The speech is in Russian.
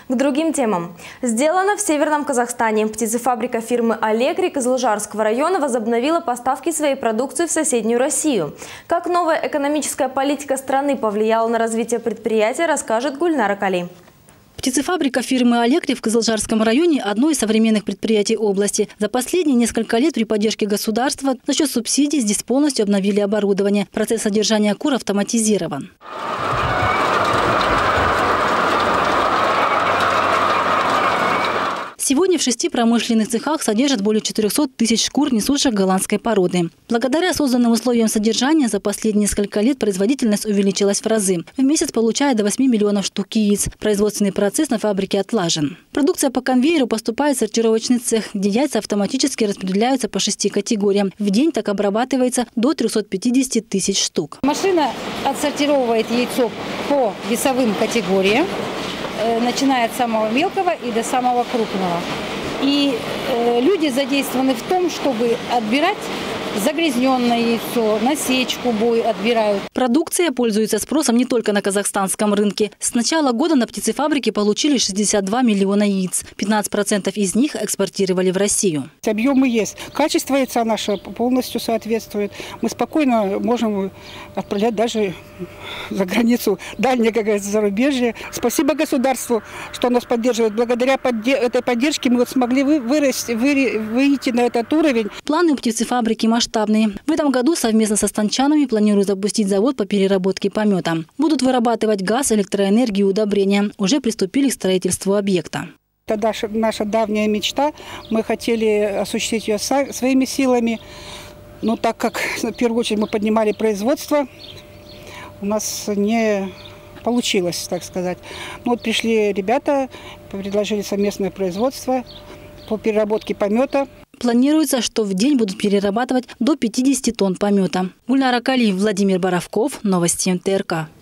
К другим темам. Сделано в Северном Казахстане. Птицефабрика фирмы «Алегрик» из Лужарского района возобновила поставки своей продукции в соседнюю Россию. Как новая экономическая политика страны повлияла на развитие предприятия, расскажет Гульнара Кали. Птицефабрика фирмы «Алегрик» в Кызылжарском районе – одно из современных предприятий области. За последние несколько лет при поддержке государства за счет субсидий здесь полностью обновили оборудование. Процесс содержания кур автоматизирован. Сегодня в 6 промышленных цехах содержат более 400 тысяч шкур несушек голландской породы. Благодаря созданным условиям содержания за последние несколько лет производительность увеличилась в разы. В месяц получает до 8 миллионов штук яиц. Производственный процесс на фабрике отлажен. Продукция по конвейеру поступает в сортировочный цех, где яйца автоматически распределяются по 6 категориям. В день так обрабатывается до 350 тысяч штук. Машина отсортировывает яйцо по весовым категориям, начиная от самого мелкого и до самого крупного. И люди задействованы в том, чтобы отбирать загрязненное яйцо, насечку бой отбирают. Продукция пользуется спросом не только на казахстанском рынке. С начала года на птицефабрике получили 62 миллиона яиц. 15% из них экспортировали в Россию. Объемы есть. Качество яйца наше полностью соответствует. Мы спокойно можем отправлять даже за границу, дальнее, как говорится, зарубежье. Спасибо государству, что нас поддерживает. Благодаря этой поддержке мы смогли выйти на этот уровень. Планы у птицефабрики масштабные. В этом году совместно со станчанами планируют запустить завод по переработке помета. Будут вырабатывать газ, электроэнергию и удобрения. Уже приступили к строительству объекта. Это наша давняя мечта. Мы хотели осуществить ее своими силами. Но так как в первую очередь мы поднимали производство, у нас не получилось, так сказать. Но вот пришли ребята, предложили совместное производство по переработке помета. Планируется, что в день будут перерабатывать до 50 тонн помета. Гульнара Кали, Владимир Боровков. Новости ТРК.